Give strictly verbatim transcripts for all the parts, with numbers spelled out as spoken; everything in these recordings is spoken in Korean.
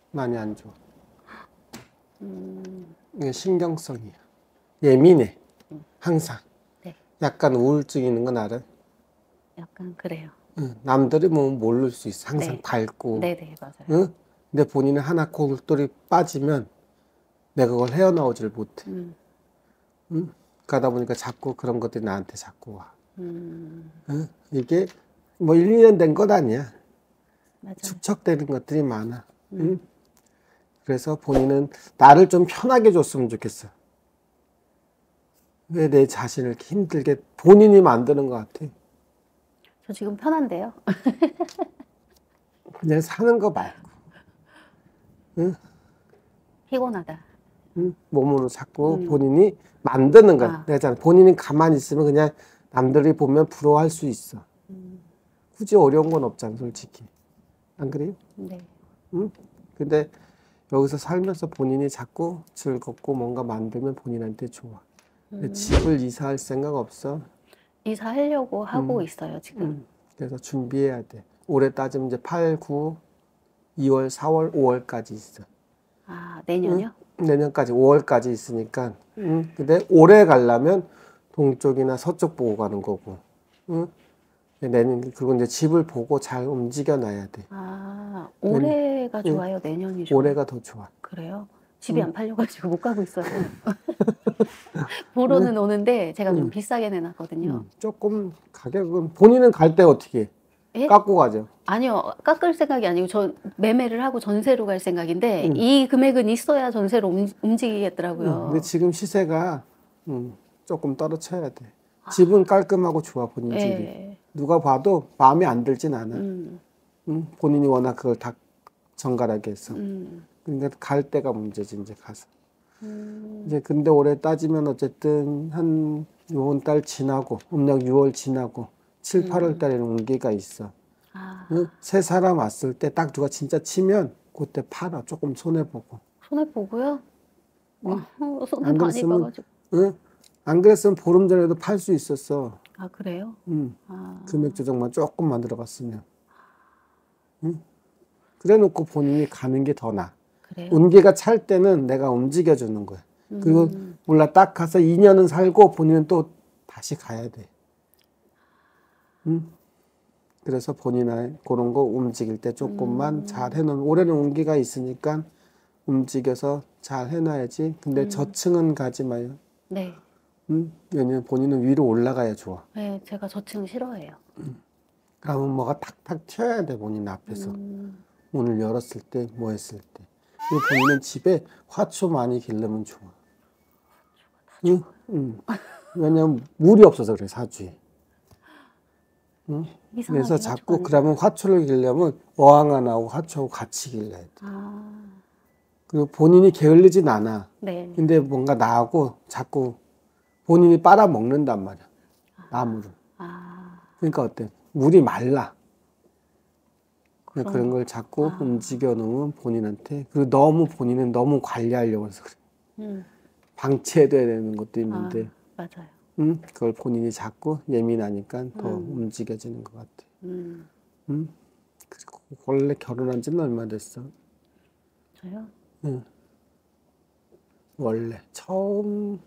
많이 안 좋아. 음, 이게 신경성이야. 예민해. 음, 항상. 네, 약간 우울증 있는 건 알아? 약간 그래요. 응. 남들이 뭐 모를 수 있어. 항상 네, 밝고. 네네, 맞아요. 응? 근데 본인은 하나 골똘히 빠지면 내가 그걸 헤어나오지를 못해. 음, 응? 그러다 보니까 자꾸 그런 것들이 나한테 자꾸 와. 음, 응? 이게 뭐 일, 이 년 된 것 아니야. 맞아요. 축적되는 것들이 많아. 응? 음, 그래서 본인은 나를 좀 편하게 줬으면 좋겠어. 왜 내 자신을 이렇게 힘들게 본인이 만드는 것 같아. 저 지금 편한데요? 그냥 사는 거 말고. 응? 피곤하다. 응? 몸으로 자꾸 음, 본인이 만드는 거야. 아, 내가 잖아. 본인이 가만히 있으면 그냥 남들이 보면 부러워할 수 있어. 음, 굳이 어려운 건 없잖아, 솔직히. 안 그래요? 네. 응? 근데 여기서 살면서 본인이 자꾸 즐겁고 뭔가 만들면 본인한테 좋아. 근데 음, 집을 이사할 생각 없어? 이사하려고 하고 응, 있어요, 지금. 응. 그래서 준비해야 돼. 올해 따지면 이제 팔, 구, 이월, 사월, 오월까지 있어. 아, 응? 내년이요? 내년까지 오월까지 있으니까. 응? 근데 올해 가려면 동쪽이나 서쪽 보고 가는 거고. 응? 내년 그리고 이제 집을 보고 잘 움직여 놔야 돼. 아, 내년, 올해가 응? 좋아요? 내년이 좋아요? 올해가 더 좋아. 그래요? 집이 응? 안 팔려가지고 못 가고 있어요. 응? 보러는 오는데 제가 좀 응? 비싸게 내놨거든요. 응. 조금 가격은 본인은 갈 때 어떻게 해? 예? 깎고 가죠. 아니요, 깎을 생각이 아니고 저 매매를 하고 전세로 갈 생각인데 응. 이 금액은 있어야 전세로 움, 응. 근데 움직이겠더라고요. 지금 시세가 응, 조금 떨어쳐야 돼. 집은 깔끔하고 좋아, 본인 집이. 예, 누가 봐도 마음에 안 들진 않아. 음, 응? 본인이 워낙 그걸 다 정갈하게 해서. 음, 그러니까 갈 때가 문제지, 이제 가서. 음, 이제 근데 올해 따지면 어쨌든 한 요번 달 지나고, 음력 유월 지나고, 칠, 팔월 음. 달에는 운기가 있어. 아, 응? 새 사람 왔을 때 딱 누가 진짜 치면 그때 팔아. 조금 손해보고. 손해 보고요? 응? 어, 손해 안 많이 그랬으면, 봐가지고. 응? 안 그랬으면 보름 전에도 팔 수 있었어. 아, 그래요? 응. 금액 아, 조정만 조금만 들어갔으면. 응? 그래 놓고 본인이 가는 게 더 나아. 그래요? 운기가 찰 때는 내가 움직여주는 거야. 그리고 음, 몰라 딱 가서 이 년은 살고 본인은 또 다시 가야 돼. 응? 그래서 본인의 그런 거 움직일 때 조금만 잘 음, 해놓은, 올해는 운기가 있으니까 움직여서 잘 해놔야지. 근데 음, 저층은 가지 마요. 네. 응? 왜냐면 본인은 위로 올라가야 좋아. 네, 제가 저층 싫어해요. 그러면 뭐가 탁탁 튀어야 돼, 본인 앞에서. 음, 문을 열었을 때, 뭐 했을 때. 그리고 본인은 집에 화초 많이 기르면 좋아. 응? 응. 왜냐면 물이 없어서 그래, 사주에. 응? 그래서 이상하게 화초가 자꾸 안 그러면 좋아요. 화초를 기르려면 어항 하나하고 화초하고 같이 길러야 돼. 아, 그리고 본인이 게을르진 않아. 네. 근데 뭔가 나하고 자꾸 본인이 빨아먹는단 말이야. 나무를. 아, 그러니까 어때? 물이 말라. 그런 그런가. 걸 자꾸 아, 움직여 놓으면 본인한테, 그리고 너무 본인은 너무 관리하려고 해서 그래. 음, 방치해둬야 되는 것도 아, 있는데, 맞아요. 음, 그걸 본인이 자꾸 예민하니까 더 음, 움직여지는 것 같아. 음, 음, 그리고 원래 결혼한 지는 얼마 됐어? 저요? 응, 원래 처음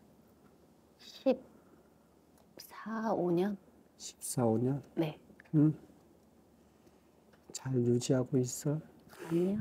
십사, 오 년? 십사, 오 년? 네. 음, 잘 유지하고 있어. 아니요.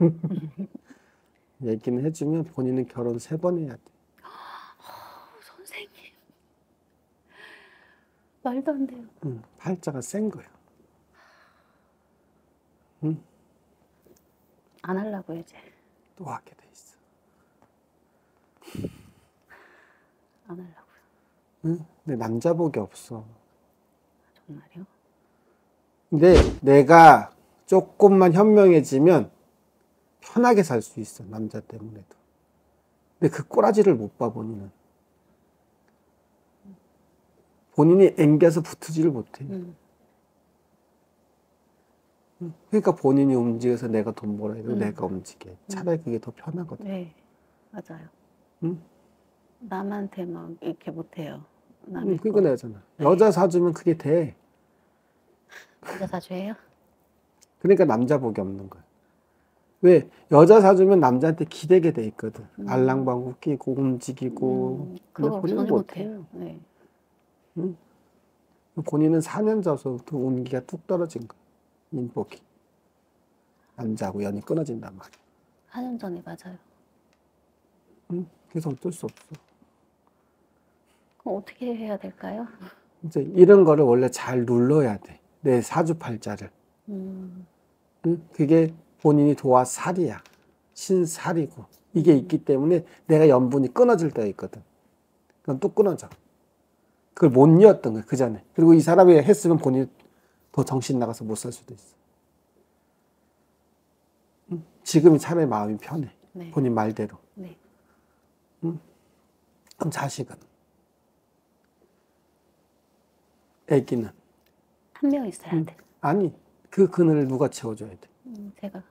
얘기는 해주면 본인은 결혼 세 번 해야 돼. 어, 선생님, 말도 안 돼요. 응, 팔자가 센 거야. 응, 안 하려고요, 이제. 또 하게 돼 있어. 안 하려고요. 응, 근데 남자복이 없어. 정말요? 근데 내가 조금만 현명해지면 편하게 살 수 있어, 남자 때문에도. 근데 그 꼬라지를 못 봐, 본인은. 본인이 앵겨서 붙지를 못해. 음, 그러니까 본인이 움직여서 내가 돈 벌어야 되고 음, 내가 움직여. 음, 차라리 그게 더 편하거든. 네, 맞아요. 응? 남한테 막 이렇게 못해요. 응, 남의 그러니까 거. 내잖아. 네. 여자 사주면 그게 돼. 남자 사주예요? 그러니까 남자복이 없는 거야. 왜? 여자 사주면 남자한테 기대게 돼 있거든. 음. 알랑방구 끼고 움직이고. 음, 근데 그거 본인은 전혀 못해. 못해요. 네. 응? 본인은 사 년 전서부터 운기가 뚝 떨어진 거야. 인복이. 남자하고 연이 끊어진단 말이야. 사 년 전에 맞아요. 응? 그래서 어쩔 수 없어. 그럼 어떻게 해야 될까요? 이제 이런 거를 원래 잘 눌러야 돼. 내 사주팔자를. 음, 응? 그게 본인이 도화 살이야. 신살이고. 이게 있기 때문에 내가 연분이 끊어질 때가 있거든. 그럼 또 끊어져. 그걸 못 이었던 거야, 그 전에. 그리고 이 사람이 했으면 본인이 더 정신 나가서 못 살 수도 있어. 응? 지금이 차라리 마음이 편해. 네. 본인 말대로. 네. 응? 그럼 자식은? 애기는? 한 명 있어야 응. 돼. 아니, 그 그늘을 누가 채워줘야 돼. 음, 제가.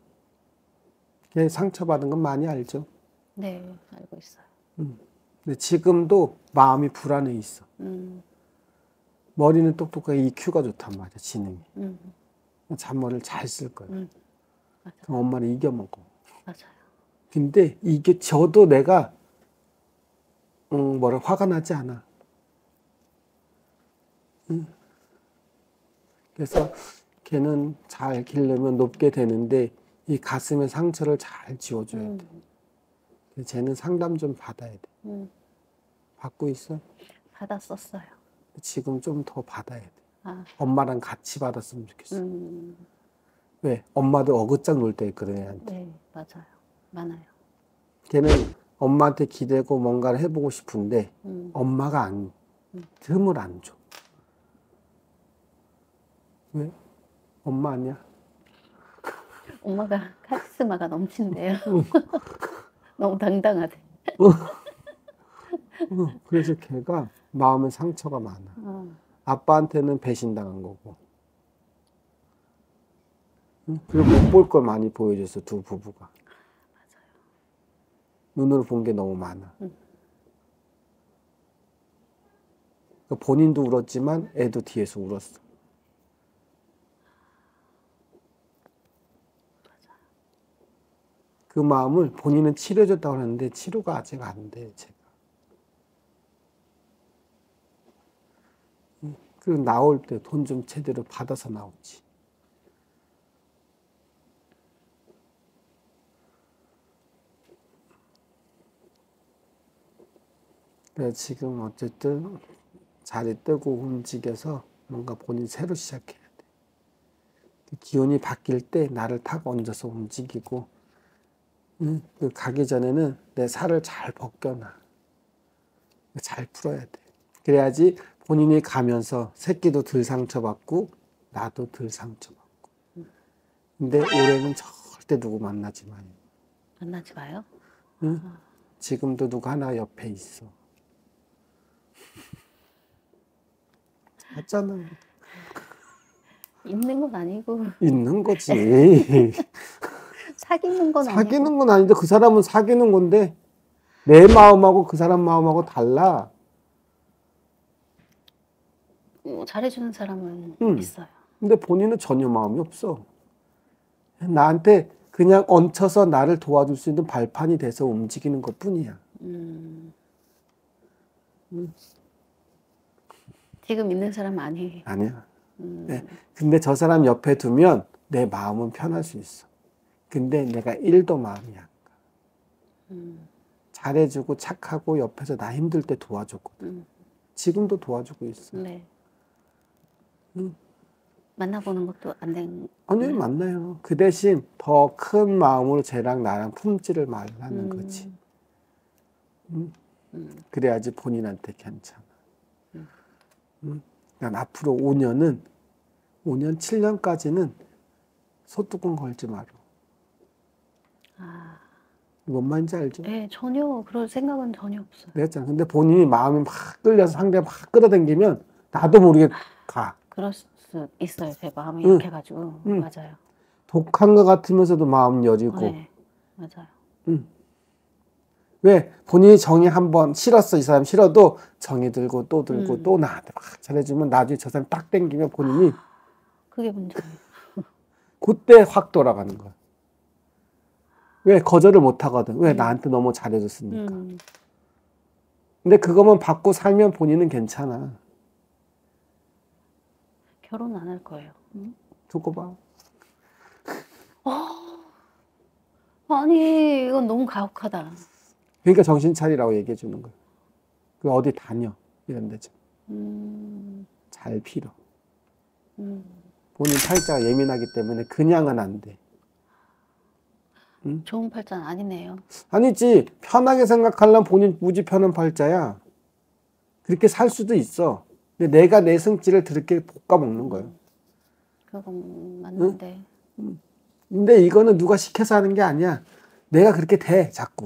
걔 상처받은 건 많이 알죠. 네, 알고 있어요. 음. 근데 지금도 마음이 불안해 있어. 음, 머리는 똑똑하게 이큐가 좋단 말이야, 지능이. 음, 잔머리를 잘 쓸 거야. 음, 맞아. 그럼 엄마를 이겨먹어. 맞아요. 근데 이게 저도 내가 음, 뭐라 화가 나지 않아. 음. 그래서 걔는 잘 기르면 높게 되는데 이 가슴의 상처를 잘 지워줘야 돼. 음, 쟤는 상담 좀 받아야 돼. 음, 받고 있어? 받았었어요. 지금 좀 더 받아야 돼. 아, 엄마랑 같이 받았으면 좋겠어. 음, 왜? 엄마도 어긋장 놀 때 있거든, 애한테. 네, 맞아요. 많아요. 걔는 엄마한테 기대고 뭔가를 해보고 싶은데 음, 엄마가 안, 틈을 안 줘. 왜? 엄마 아니야? 엄마가 카리스마가 넘친대요. 너무 당당하대. 어, 그래서 걔가 마음에 상처가 많아. 어, 아빠한테는 배신당한 거고. 응? 그리고 못 볼 걸 많이 보여줬어, 두 부부가. 눈으로 본 게 너무 많아. 응. 그러니까 본인도 울었지만 애도 뒤에서 울었어. 그 마음을 본인은 치료해줬다고 하는데 치료가 아직 안 돼, 제가. 응? 그리고 나올 때 돈 좀 제대로 받아서 나오지. 그래서 지금 어쨌든 자리 뜨고 움직여서 뭔가 본인 새로 시작해야 돼. 기운이 바뀔 때 나를 탁 얹어서 움직이고, 응? 그 가기 전에는 내 살을 잘 벗겨놔. 잘 풀어야 돼. 그래야지 본인이 가면서 새끼도 덜 상처받고 나도 덜 상처받고. 근데 올해는 절대 누구 만나지 마요. 만나지 마요? 응? 지금도 누구 하나 옆에 있어. 맞잖아. 있는 건 아니고 있는 거지. 사귀는 건 아니고. 사귀는 건 아닌데 그 사람은 사귀는 건데 내 마음하고 그 사람 마음하고 달라. 뭐 잘해주는 사람은 응. 있어요. 근데 본인은 전혀 마음이 없어. 나한테 그냥 얹혀서 나를 도와줄 수 있는 발판이 돼서 움직이는 것 뿐이야. 음, 응. 지금 있는 사람 아니. 아니야. 음, 네. 근데 저 사람 옆에 두면 내 마음은 편할 수 있어. 근데 내가 일도 마음이 안 가. 음, 잘해주고 착하고 옆에서 나 힘들 때 도와줬거든. 음, 지금도 도와주고 있어. 네. 응. 만나보는 것도 안 된. 아니, 만나요. 그 대신 더 큰 마음으로 쟤랑 나랑 품질을 말하는 음, 거지. 응? 음, 그래야지 본인한테 괜찮아. 음. 응? 난 앞으로 오 년은, 오 년, 칠 년까지는 소뚜껑 걸지 마라. 아, 뭔 말인지 알죠? 네, 전혀 그럴 생각은 전혀 없어요. 그랬잖아. 근데 본인이 마음이 막 끌려서 상대 막 끌어당기면 나도 모르게 가. 그럴 수 있어요. 제 마음이 응. 약해가지고. 응. 맞아요. 독한 것 같으면서도 마음 여리고. 네, 맞아요. 응. 왜? 본인이 정이 한번 싫었어. 이 사람 싫어도 정이 들고 또 들고 음. 또 나한테 막 잘해주면 나중에 저 사람 딱 땡기면 본인이 그게 문제예요. 그때 확 돌아가는 거야. 왜 거절을 못 하거든. 왜 음. 나한테 너무 잘해줬으니까. 음. 근데 그것만 받고 살면 본인은 괜찮아. 결혼 안 할 거예요. 음? 두고 봐. 아니, 이건 너무 가혹하다. 그러니까 정신 차리라고 얘기해 주는 거야. 그 어디 다녀 이런 데죠. 음. 잘 필어. 음. 본인 팔자가 예민하기 때문에 그냥은 안 돼. 좋은 팔자는 아니네요. 아니지. 편하게 생각하려면 본인 무지 편한 팔자야. 그렇게 살 수도 있어. 근데 내가 내 성질을 그렇게 볶아 먹는 거예요. 그건 맞는데. 근데 이거는 누가 시켜서 하는 게 아니야. 내가 그렇게 돼, 자꾸.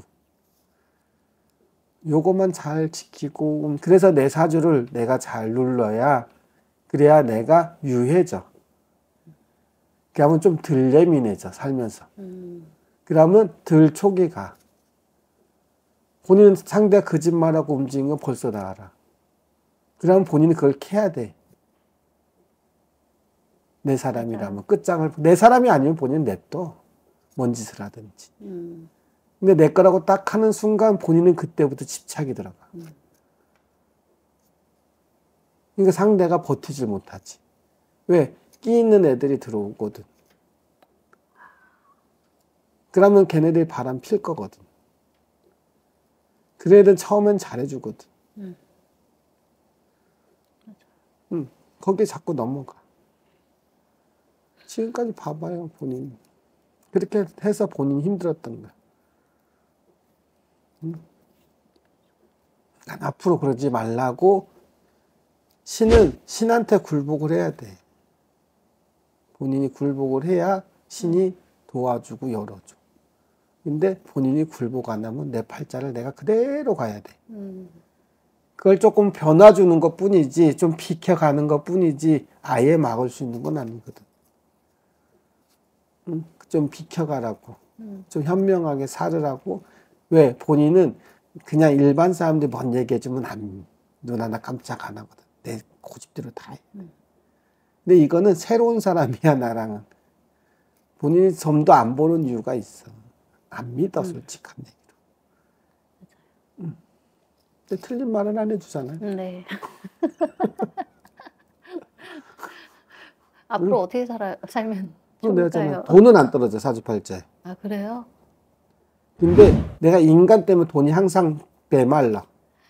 요것만 잘 지키고, 그래서 내 사주를 내가 잘 눌러야, 그래야 내가 유해져. 그러면 좀 덜 예민해져, 살면서. 음. 그러면 덜 촉이 가. 본인은 상대가 거짓말하고 움직이는 거 벌써 다 알아. 그러면 본인이 그걸 캐야 돼. 내 사람이라면. 맞아요. 끝장을, 내 사람이 아니면 본인은 냅둬. 뭔 짓을 하든지. 음. 근데 내 거라고 딱 하는 순간 본인은 그때부터 집착이 들어가. 음. 그러니까 상대가 버티질 못하지. 왜? 끼 있는 애들이 들어오거든. 그러면 걔네들이 바람 필 거거든. 그 애들은 처음엔 잘해주거든. 음. 응, 거기에 자꾸 넘어가. 지금까지 봐봐요, 본인. 그렇게 해서 본인이 힘들었던 거야. 응? 난 앞으로 그러지 말라고 신은, 신한테 굴복을 해야 돼. 본인이 굴복을 해야 신이 도와주고 열어줘. 근데 본인이 굴복 안 하면 내 팔자를 내가 그대로 가야 돼. 음. 그걸 조금 변화주는 것 뿐이지, 좀 비켜가는 것 뿐이지, 아예 막을 수 있는 건 아니거든. 응? 좀 비켜가라고. 음. 좀 현명하게 살으라고. 왜? 본인은 그냥 일반 사람들이 뭔 얘기해주면 안, 눈 하나 깜짝 안 하거든. 내 고집대로 다 해. 음. 근데 이거는 새로운 사람이야, 나랑은. 본인이 점도 안 보는 이유가 있어. 안 믿어, 솔직한 얘기로. 응. 근데 틀린 말은 안 해주잖아요. 네. 앞으로 어떻게 살아, 살면 그럼 내가 좋을까요? 잖아 돈은 안 떨어져, 사주팔자에. 아, 그래요? 근데 내가 인간 때문에 돈이 항상 메말라.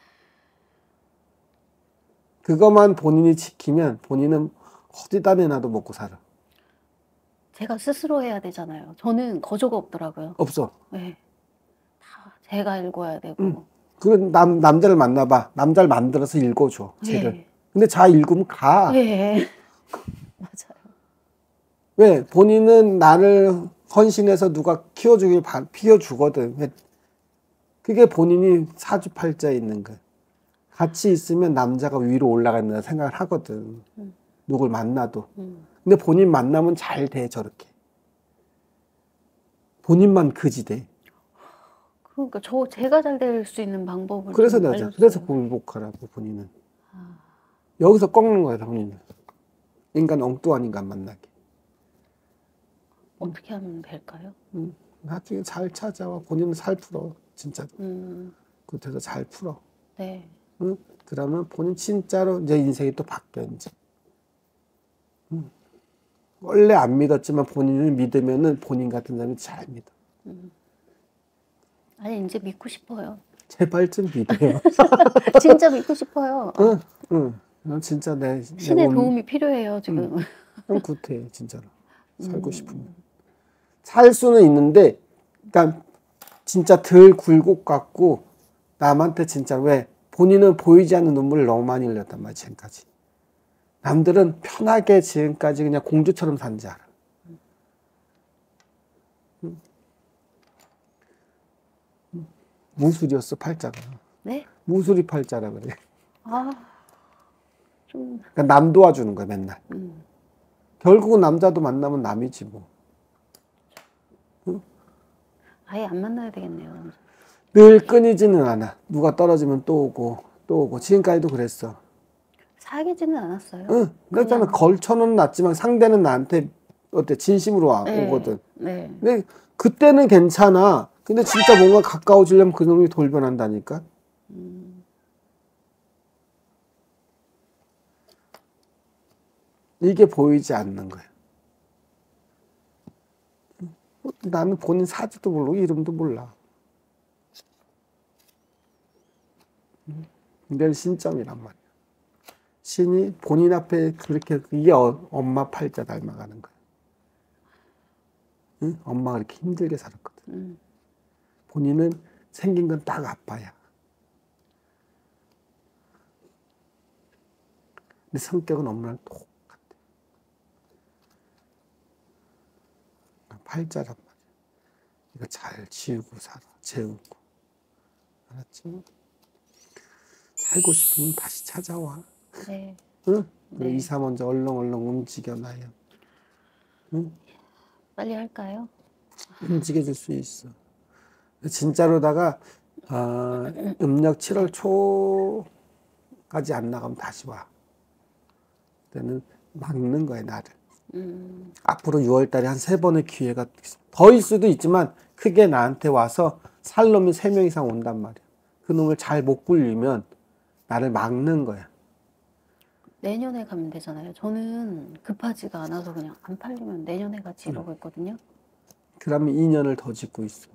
그것만 본인이 지키면 본인은 어디다 내놔도 먹고 살아. 제가 스스로 해야 되잖아요. 저는 거저가 없더라고요. 없어. 네. 다 제가 읽어야 되고. 응. 그건 남, 남자를 만나봐. 남자를 만들어서 읽어줘, 쟤를. 네. 근데 자 읽으면 가. 네. 맞아요. 왜? 본인은 나를 헌신해서 누가 키워주길 바, 피워주거든. 왜? 그게 본인이 사주팔자에 있는 거야. 같이 있으면 남자가 위로 올라간다 생각을 하거든. 음. 누굴 만나도. 음. 근데 본인 만나면 잘 돼, 저렇게. 본인만 그지 돼. 그러니까 저 제가 잘 될 수 있는 방법을 그래서 좀 내가 알려주세요. 그래서 굴복하라고, 본인은. 아. 여기서 꺾는 거야, 본인은. 인간 엉뚱한 인간 만나게. 어떻게 하면 될까요? 음, 나중에 잘 찾아와. 본인은 살 풀어, 진짜로. 음. 그래서 잘 풀어. 네. 응? 그러면 본인 진짜로 이제 인생이 또 바뀌어, 이제. 응. 원래 안 믿었지만 본인을 믿으면은 본인 같은 사람이 잘 믿어. 음. 아니 이제 믿고 싶어요. 제발 좀 믿어요. 진짜 믿고 싶어요. 응, 응. 난 진짜 내, 신의 내 몸, 도움이 필요해요 지금. 난 구태, 진짜로. 살고 싶으면. 살 수는 있는데, 그러니까 진짜 덜 굴곡 같고, 남한테 진짜 왜, 본인은 보이지 않는 눈물을 너무 많이 흘렸단 말이야, 지금까지. 남들은 편하게 지금까지 그냥 공주처럼 산지 알아. 응? 무술이었어, 팔자가. 네? 무술이 팔자라 그래. 아, 좀. 그러니까 남 도와주는 거야, 맨날. 음. 결국은 남자도 만나면 남이지, 뭐. 아예 안 만나야 되겠네요. 남자. 늘 끊이지는 않아. 누가 떨어지면 또 오고, 또 오고. 지금까지도 그랬어. 사귀지는 않았어요. 응, 그랬잖아. 그냥- 걸쳐놓은 놨지만 상대는 나한테 어때 진심으로 와, 네. 오거든. 네. 근데 그때는 괜찮아. 근데 진짜 뭔가 가까워지려면 그놈이 돌변한다니까. 음. 이게 보이지 않는 거야. 나는 본인 사지도 모르고 이름도 몰라. 이건 신점이란 말이야. 신이 본인 앞에 그렇게, 이게 어, 엄마 팔자 닮아가는 거야. 응? 엄마가 이렇게 힘들게 살았거든. 음. 본인은 생긴 건 딱 아빠야. 근데 성격은 엄마랑 똑같아. 팔자란 말이야. 이거 잘 지우고 살아. 재우고. 알았지? 살고 싶으면 다시 찾아와. 네. 응? 네. 이사 먼저 얼렁얼렁 움직여놔요. 응? 빨리 할까요? 움직여줄 수 있어. 진짜로다가 어, 음력 칠월 초까지 안 나가면 다시 와. 그때는 막는 거야, 나를. 음. 앞으로 유월 달에 한 세 번의 기회가 더일 수도 있지만 크게 나한테 와서 살 놈이 세 명 이상 온단 말이야. 그 놈을 잘 못 굴리면 나를 막는 거야. 내년에 가면 되잖아요. 저는 급하지가 않아서 그냥 안 팔리면 내년에 가지 이러고 있거든요. 그러면 이 년을 더 짓고 있어.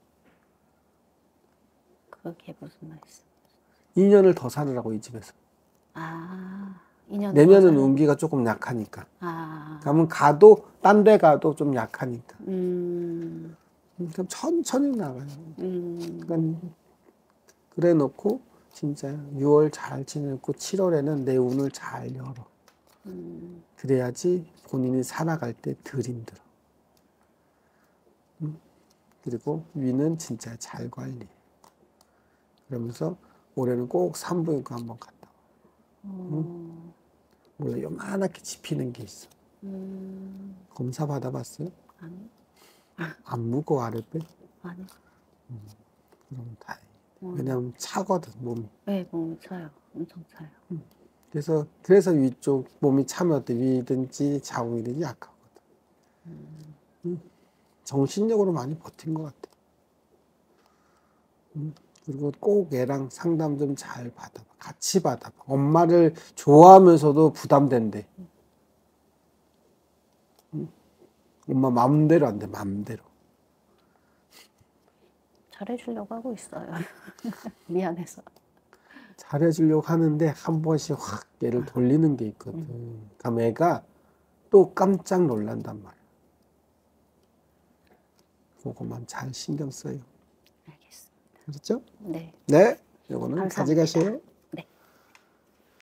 그게 무슨 말씀? 이 년을 더 살으라고, 이 집에서. 아, 이 년 내년은 운기가 조금 약하니까. 아, 그러면 가도, 딴 데 가도 좀 약하니까. 음, 그럼 천천히 나가요. 음, 그러니까 그래 놓고 진짜 유월 잘 지내고 칠월에는 내 운을 잘 열어. 음, 그래야지 본인이 살아갈 때 덜 힘들어. 음? 그리고 위는 진짜 잘 관리해. 그러면서 올해는 꼭 산부인과 한번 갔다 와. 응? 원래 요만하게 집히는 게 있어. 음, 검사 받아봤어요? 아니, 안 무거워, 아랫배? 아니. 그럼 다행이다. 음. 왜냐면 차거든, 몸이. 네, 몸 차요. 엄청 차요. 그래서, 그래서 위쪽 몸이 차면 어때? 위든지 자궁이든지 약하거든. 응? 정신력으로 많이 버틴 것 같아. 응? 그리고 꼭 애랑 상담 좀 잘 받아봐. 같이 받아봐. 엄마를 좋아하면서도 부담된대. 응? 엄마 마음대로 안 돼, 마음대로. 잘해주려고 하고 있어요. 미안해서. 잘해주려고 하는데 한 번씩 확 얘를 돌리는 게 있거든. 그럼 애가 또 깜짝 놀란단 말이야. 그거만 잘 신경 써요. 알겠습니다. 그렇죠? 네. 네. 요거는 감사합니다. 가져가세요.